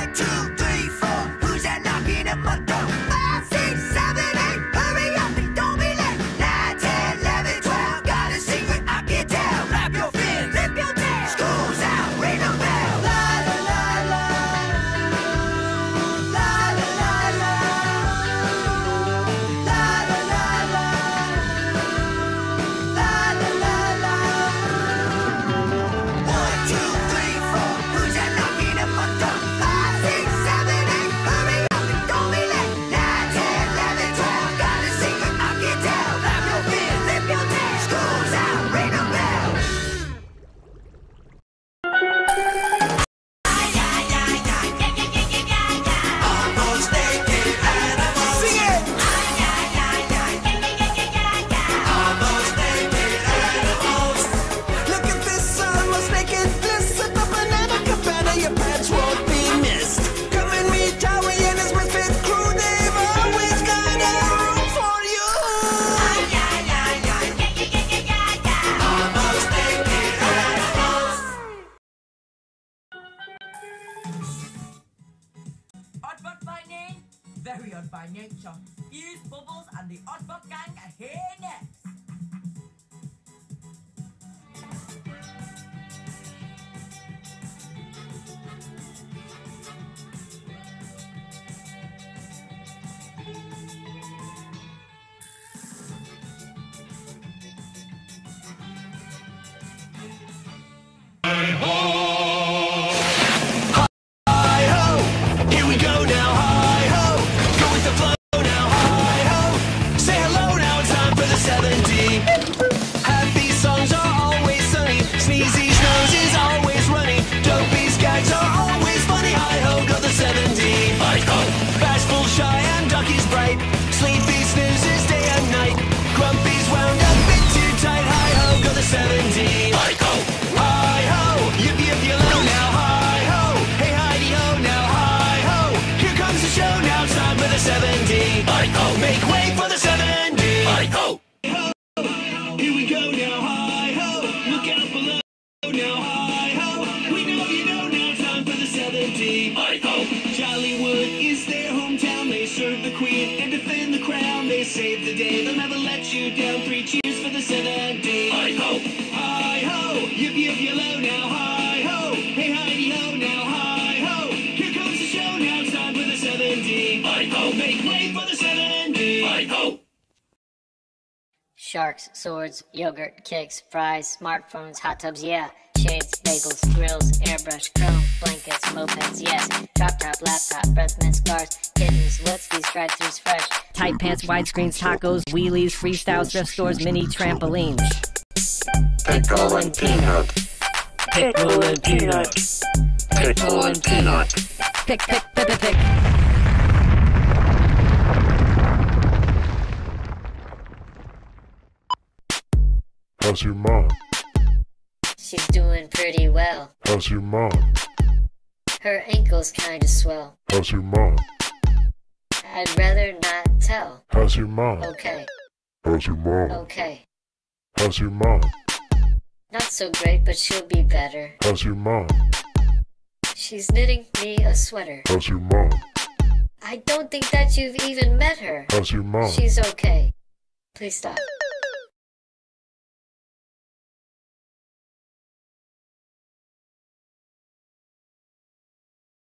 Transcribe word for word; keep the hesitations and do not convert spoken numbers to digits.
One, two, three, four. Who's that knocking at my door? Five, six, seven, eight. Hurry up and don't be late. Nine, ten, eleven, twelve. Got a secret I can tell. Flap your fins, flip your tail. School's out, ring the bell. La la la la. La la la la. La la la la. La la la la. One, two, three, four. Who's that knocking at my door? Five, six, seven, eight. Hurry up and don't be late. Nine, ten, eleven, twelve. Got a secret I can tell. Flap your fins, flip your tail. School's out, ring the bell. Almost naked animals. Sing it. Almost naked animals. Look at this almost naked bliss at the banana cabana. Your pants won't be missed. Come and meet Howie and his misfit crew. They've always got a room for you. Almost naked animals. Oddbot by name, very odd by nature. Here's Bubbles and the Oddbot gang are here next. Here we go now, hi ho. Go with the flow now, hi ho. Say hello now, it's time for the seventy. Happy songs are always sunny. Sneezy's nose is always runny. Dopey's gags are always funny. Hi ho, go the seventy. Hi ho. Bashful, shy, and Ducky's bright. Sleepy snoozes day and night. Grumpy's wound up bit too tight. Hi ho, go the seventy. Hi ho. Hi ho. Yip yip yellow now, hi ho. Hey Heidi ho now, hi ho. Here comes the show now, it's time for the seventy. Hi ho. Make way for the seventy. Hi ho. Here we go now, hi ho. Look out below now, hi ho. We know you know now, it's time for the seventy. Hi ho. Jollywood is their hometown. They serve the queen and defend the crown. They save the day, they'll never let you down. Three cheers for the seventy. Hi ho. Hi ho. Yip yip yellow now, hi ho. Hey Heidi ho now, hi ho. Here comes the show now, it's time for the seventy. Hi ho. Make way for the seventy. Hi ho. Sharks, swords, yogurt, kicks, fries, smartphones, hot tubs, yeah. Shades, bagels, grills, airbrush, chrome, blankets, mopeds, yes. Drop top, laptop, breath mints, cars, kittens, Wooskies, drive-thrus fresh. Tight pants, widescreens, tacos, wheelies, freestyles, thrift stores, mini trampolines. Pickle and peanut. Pickle and peanut. Pickle and peanut. Pick, pick, pick, pick, pick. How's your mom? She's doing pretty well. How's your mom? Her ankles kinda swell. How's your mom? I'd rather not tell. How's your mom? Okay, How's your mom? okay. How's your mom? Not so great, but she'll be better. How's your mom? She's knitting me a sweater. How's your mom? I don't think that you've even met her. How's your mom? She's okay. Please stop.